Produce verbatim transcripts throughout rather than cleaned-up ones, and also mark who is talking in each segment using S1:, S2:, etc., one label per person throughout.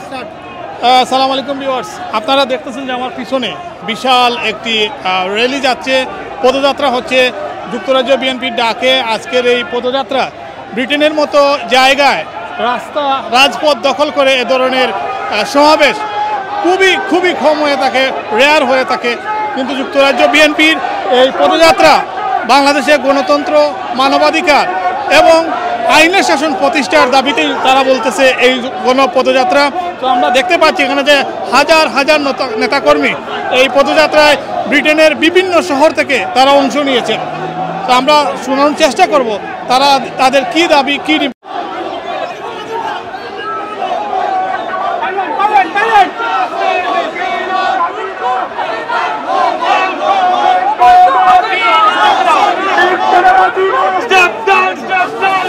S1: আসসালামু আলাইকুম ভিউয়ার্স, আপনারা দেখতেছেন যে আমার পিছনে বিশাল একটি র্যালি যাচ্ছে, পদযাত্রা হচ্ছে। যুক্তরাজ্য বিএনপির ডাকে আজকের এই পদযাত্রা ব্রিটেনের মতো জায়গায় রাস্তা রাজপথ দখল করে এ ধরনের সমাবেশ খুবই খুবই কম হয়ে থাকে, রেয়ার হয়ে থাকে। কিন্তু যুক্তরাজ্য বিএনপির এই পদযাত্রা বাংলাদেশের গণতন্ত্র, মানবাধিকার এবং আইনের শাসন প্রতিষ্ঠার দাবিতেই তারা বলতেছে এই গণ পদযাত্রা। তো আমরা দেখতে পাচ্ছি এখানে যে হাজার হাজার নেতাকর্মী এই পদযাত্রায় ব্রিটেনের বিভিন্ন শহর থেকে তারা অংশ নিয়েছেন। তো আমরা শোনানোর চেষ্টা করব তারা তাদের কি দাবি কি।
S2: Step down, step down!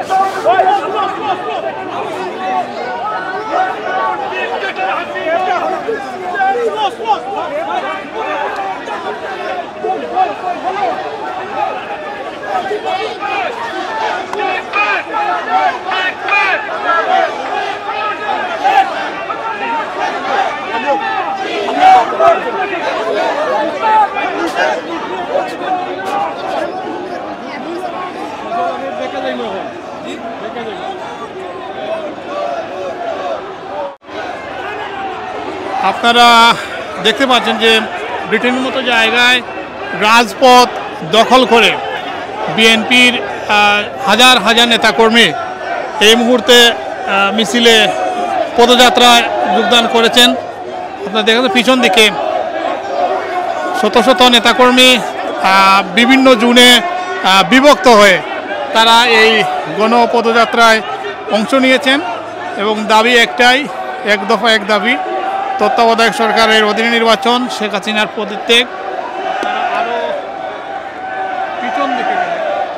S1: আপনারা দেখতে পাচ্ছেন যে ব্রিটেনের মতো জায়গায় রাজপথ দখল করে বিএনপির হাজার হাজার নেতাকর্মী এই মুহূর্তে মিছিলে পদযাত্রায় যোগদান করেছেন। আপনারা দেখেন পিছন দিকে শত শত নেতাকর্মী বিভিন্ন জোনে বিভক্ত হয়ে তারা এই গণ পদযাত্রায় অংশ নিয়েছেন এবং দাবি একটাই, এক দফা এক দাবি, তত্ত্বাবধায়ক সরকারের অধীনে নির্বাচন, শেখ হাসিনার পদত্যাগ। তারা আরও পিছন দিকে গেলে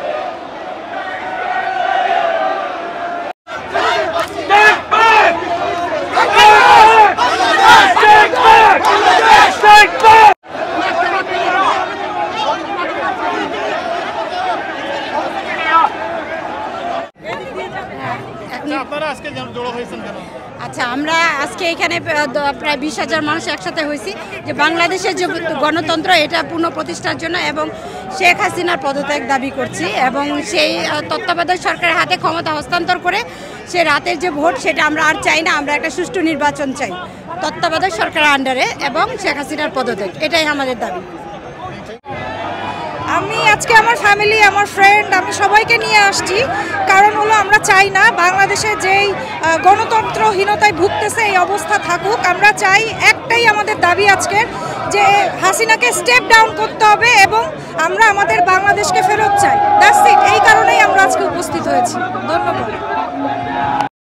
S1: আপনারা আজকে জড়ো হয়েছেন কেন?
S3: আচ্ছা, আমরা আজকে এখানে প্রায় বিশ হাজার মানুষ একসাথে হয়েছি যে বাংলাদেশের যে গণতন্ত্র এটা পুনঃপ্রতিষ্ঠার জন্য এবং শেখ হাসিনার পদত্যাগ দাবি করছি এবং সেই তত্ত্বাবধায়ক সরকারের হাতে ক্ষমতা হস্তান্তর করে সে রাতের যে ভোট সেটা আমরা আর চাই না। আমরা একটা সুষ্ঠু নির্বাচন চাই তত্ত্বাবধায়ক সরকারের আন্ডারে এবং শেখ হাসিনার পদত্যাগ, এটাই আমাদের দাবি।
S4: আমি আজকে আমার ফ্যামিলি, আমার ফ্রেন্ড, আমি সবাইকে নিয়ে আসছি। কারণ হলো আমরা চাই না বাংলাদেশে যেই গণতন্ত্রহীনতায় ভুগতেছে এই অবস্থা থাকুক। আমরা চাই, একটাই আমাদের দাবি আজকের, যে হাসিনাকে স্টেপ ডাউন করতে হবে এবং আমরা আমাদের বাংলাদেশকে ফেরত চাই। That's it. এই কারণেই আমরা আজকে উপস্থিত হয়েছি। ধন্যবাদ।